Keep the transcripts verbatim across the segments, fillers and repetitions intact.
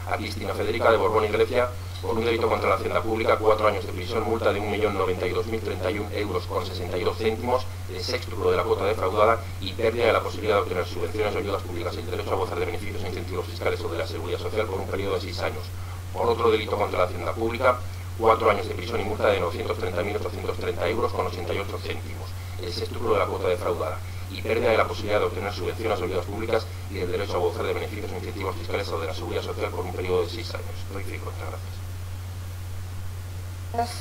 a Cristina Federica de Borbón y Grecia por un delito contra la hacienda pública, cuatro años de prisión, multa de un millón noventa y dos mil treinta y un euros con sesenta y dos céntimos, el sextuplo de la cuota defraudada y pérdida de la posibilidad de obtener subvenciones o ayudas públicas y el derecho a gozar de beneficios e incentivos fiscales o de la seguridad social por un periodo de seis años. Por otro delito contra la hacienda pública, cuatro años de prisión y multa de novecientos treinta mil ochocientos treinta euros con ochenta y ocho céntimos, el sextuplo de la cuota defraudada y pérdida de la posibilidad de obtener subvenciones o ayudas públicas y el derecho a gozar de beneficios e incentivos fiscales o de la seguridad social por un periodo de seis años. Rectifico. Muchas gracias.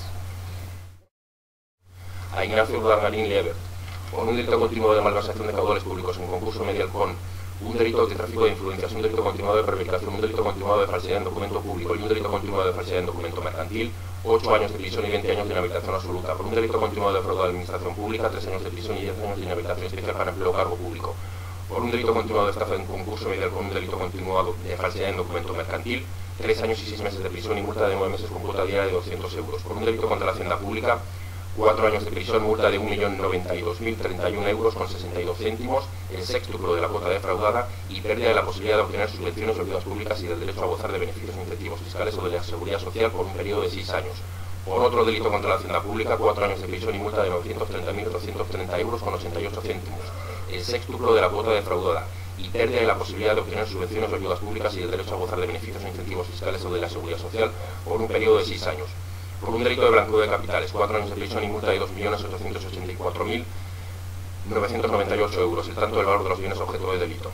A Ignacio Urdangarín Liebert, con un delito continuado de malversación de caudales públicos en concurso medial con un delito de tráfico de influencias, un delito continuado de prevaricación, un delito continuado de falsedad en documento público y un delito continuado de falsedad en documento mercantil, ocho años de prisión y veinte años de inhabilitación absoluta. Por un delito continuado de fraude a la administración pública, tres años de prisión y diez años de inhabilitación especial para empleo o cargo público. Por un delito continuado de estafa en concurso medial con un delito continuado de falsedad en documento mercantil, tres años y seis meses de prisión y multa de nueve meses con cuota diaria de doscientos euros. Por un delito contra la hacienda pública, cuatro años de prisión, multa de un millón noventa y dos mil treinta y un euros con sesenta y dos céntimos, el sextuplo de la cuota defraudada y pérdida de la posibilidad de obtener subvenciones o ayudas públicas y del derecho a gozar de beneficios e incentivos fiscales o de la seguridad social por un periodo de seis años. Por otro delito contra la hacienda pública, cuatro años de prisión y multa de novecientos treinta mil ochocientos treinta euros con ochenta y ocho céntimos, el sextuplo de la cuota defraudada y pérdida de la posibilidad de obtener subvenciones o ayudas públicas y el derecho a gozar de beneficios e incentivos fiscales o de la seguridad social por un periodo de seis años. Por un delito de blanqueo de capitales, cuatro años de prisión y multa de dos millones ochocientos ochenta y cuatro mil novecientos noventa y ocho euros, el tanto del valor de los bienes objeto de delito.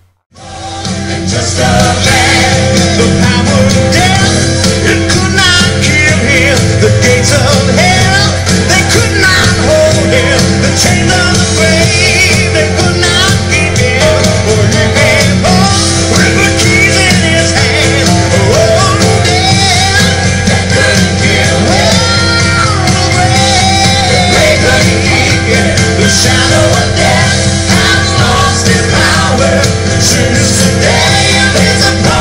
The shadow of death has lost its power. Since today is a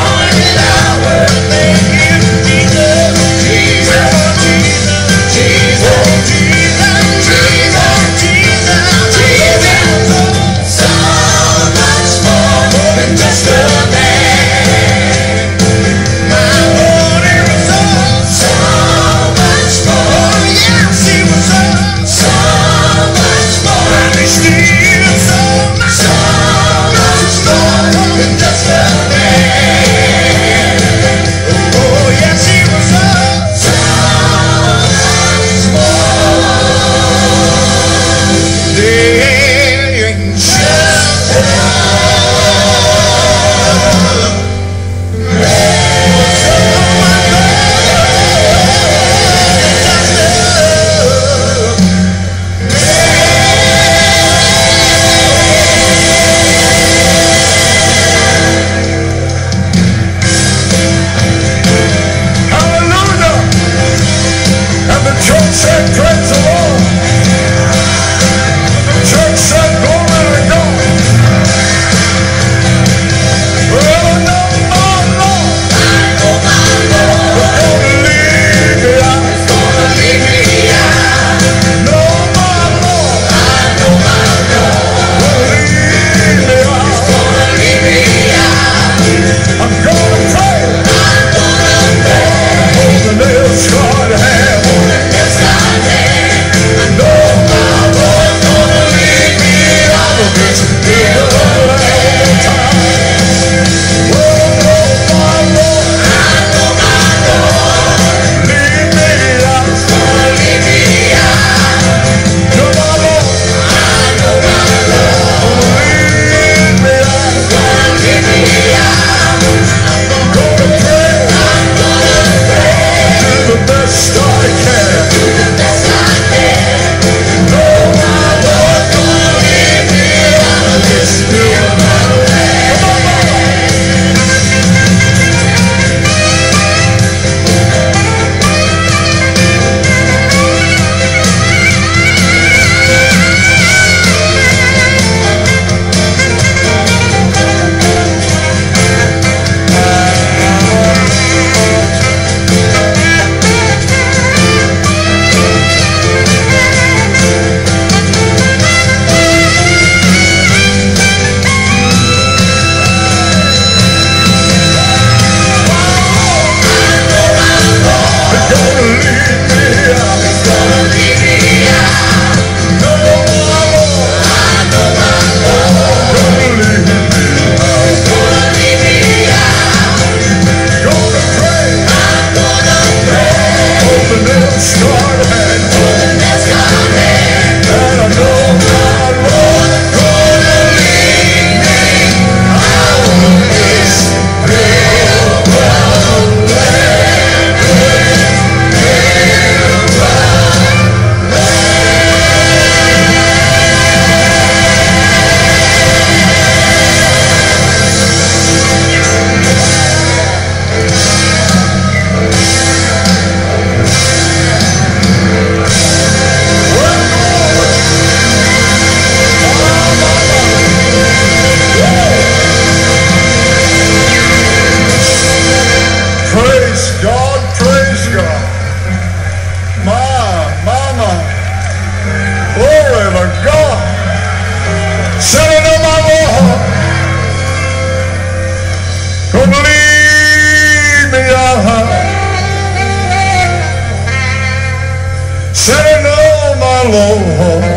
Lord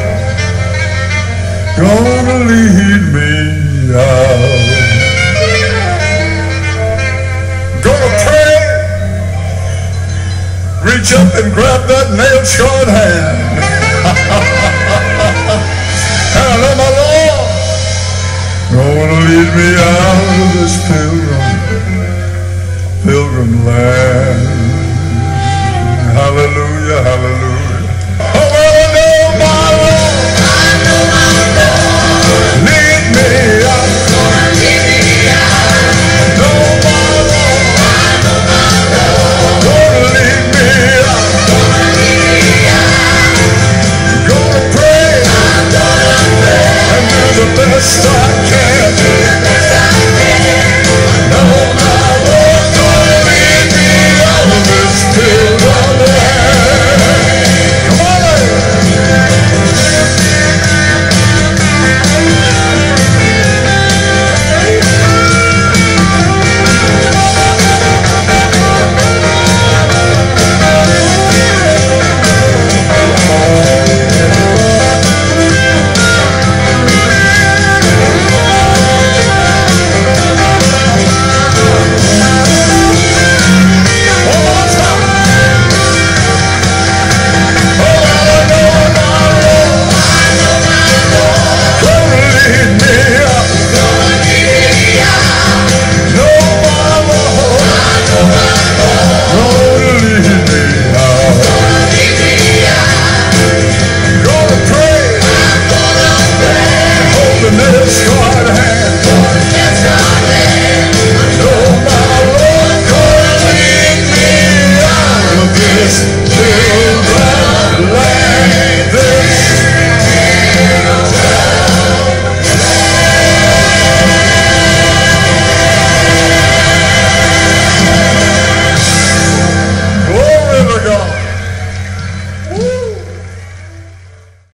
gonna lead me out. Gonna pray, reach up and grab that nail-scarred hand. And I know my Lord gonna lead me out of this pilgrim, pilgrim land.